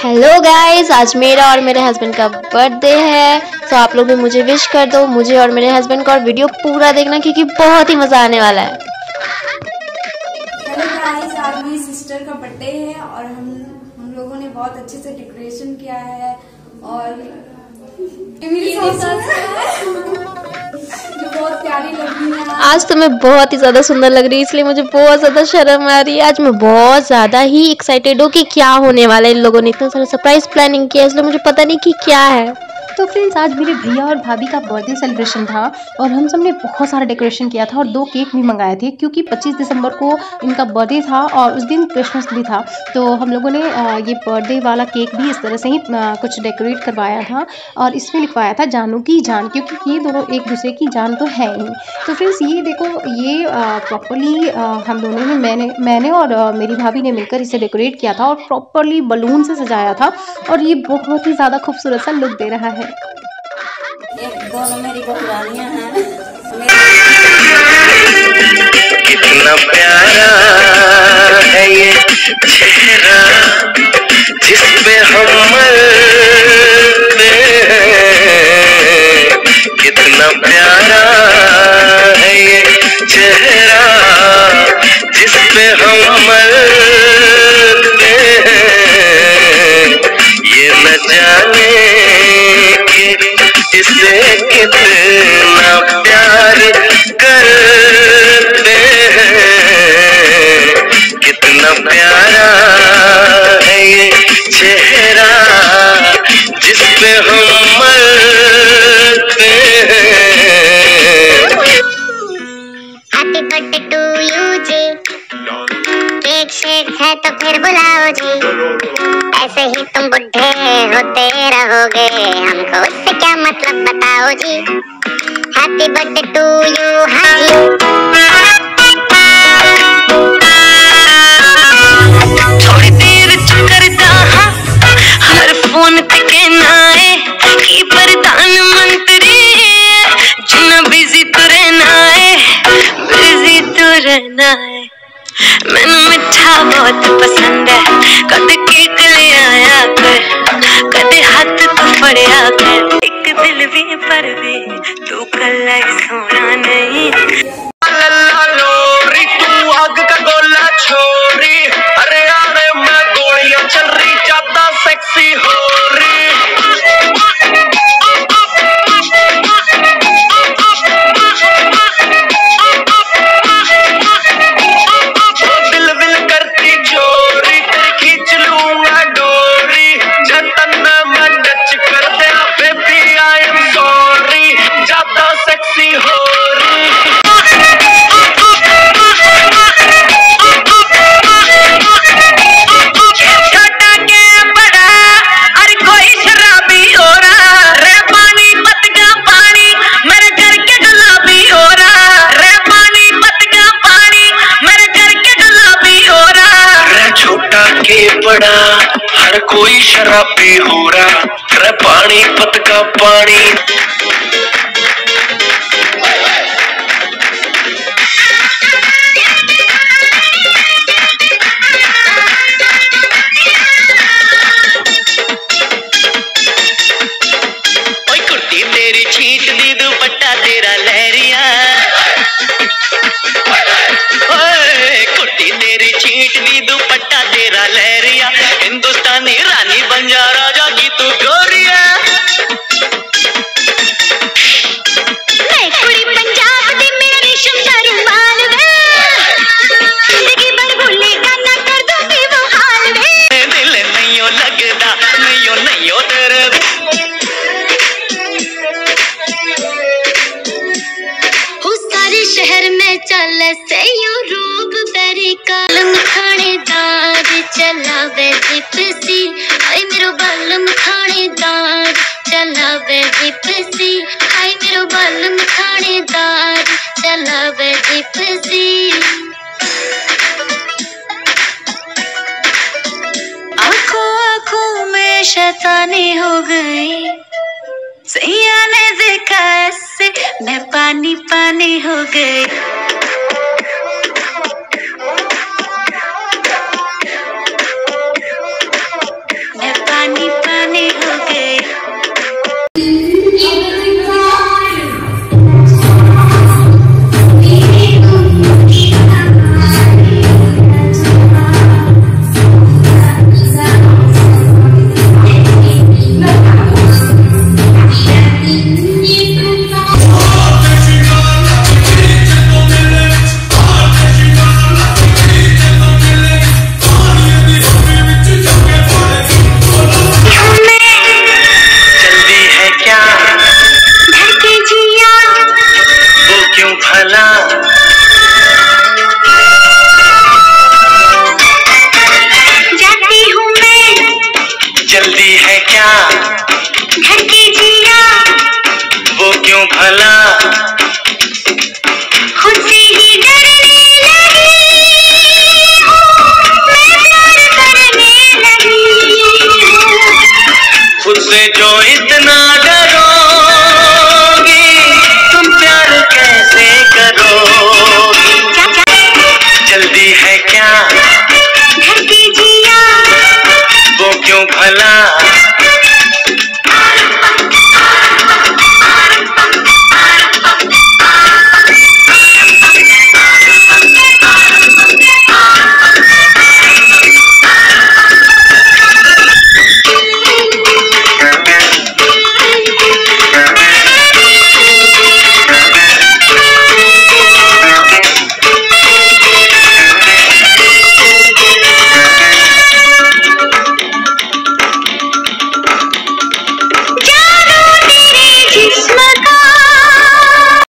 Hello guys, आज मेरा और मेरे हस्बैंड का बर्थडे है। तो आप लोग भी मुझे विश कर दो, मुझे और मेरे हस्बैंड को, और वीडियो पूरा देखना क्योंकि बहुत ही मज़ा आने वाला है। हेलो गाइस, आज मेरी सिस्टर का बर्थडे है और हम लोगों ने बहुत अच्छे से डेकोरेशन किया है और जो बहुत प्यारी लग रही है। आज तो मैं बहुत ही ज़्यादा सुंदर लग रही है, इसलिए मुझे बहुत ज़्यादा शर्म आ रही है। आज मैं बहुत ज़्यादा ही एक्साइटेड हूँ कि क्या होने वाला है। इन लोगों ने इतना सारा सरप्राइज प्लानिंग किया, इसलिए मुझे पता नहीं कि क्या है। तो फ्रेंड्स, आज मेरे भैया और भाभी का बर्थडे सेलिब्रेशन था और हम सब ने बहुत सारा डेकोरेशन किया था और 2 केक भी मंगाए थे क्योंकि 25 दिसंबर को इनका बर्थडे था और उस दिन क्रिसमस भी था। तो हम लोगों ने ये बर्थडे वाला केक भी इस तरह से ही कुछ डेकोरेट करवाया था और इसमें लिखवाया था जानू की जान, क्योंकि ये दोनों एक दूसरे की जान तो है ही। तो फ्रेंड्स, ये देखो, ये प्रॉपरली हम दोनों ने मैंने और मेरी भाभी ने मिलकर इसे डेकोरेट किया था और प्रॉपरली बलून से सजाया था और ये बहुत ही ज़्यादा खूबसूरत सा लुक दे रहा है। ये दोनों मेरी बहुरानियां हैं। कितना प्यारा है ये चेहरा जिस पे हम मरते हैं। कितना प्यारा है ये चेहरा जिस पे हम मरते हैं। ये न जाने इसे कितना प्यार करते हैं। कितना प्यारा है ये चेहरा जिस पे हम मरते हैं। हैप्पी बर्थडे टू यू जी, केक शेक है तो फिर बुलाओ जी। ऐसे ही तुम बुढ़े होते रहोगे, हमको उससे क्या मतलब बताओ जी। Happy birthday to you Haji. थोड़ी देर करता हर फोन पे कहना है कि प्रधानमंत्री जितना बिजी तो रहना है, बिजी तो रहना है। मैंने मिठा बहुत पसंद है, कद केक ले आया कर, कदे हाथ तो फड़िया कर। एक दिल भी पर भी तू कल सोना नहीं। लोरी तू आग का गोला छोरी, अरे अरे मैं गोलियां चल रही, ज्यादा सेक्सी हो रही। बड़ा हर कोई शराबी हो रहा, रे पानी पत का पानी। ओए कुर्ती तेरी छीट दी, दुपट्टा तेरा लहरिया। कुर्ती तेरी छीट दी, दुपट्टा तेरा लहरिया। हिंदुस्तानी रानी बन जा, राजा की तू गोरिया। मैं कुड़ी पंजाब दी, मेरा रेशम का रुमाल वे, जिंदगी भर भूलेगा ना, कर दूंगी वो हाल वे। दिल नहीं हो लगदा, नहीं हो तेरे। सारे शहर में चले से यूरोप अमेरिका, खानेदार चलावे जिप्सी। हाय मेरो बालम खानेदार चलावे जिप्सी। हाय मेरो बालम खानेदार चलावे जिप्सी। आँखों आँखों में शैतानी हो गई, सैया ने देखा ऐसे मैं पानी पानी हो गई। मैं जल्दी है क्या? धड़के जिया वो क्यों भला?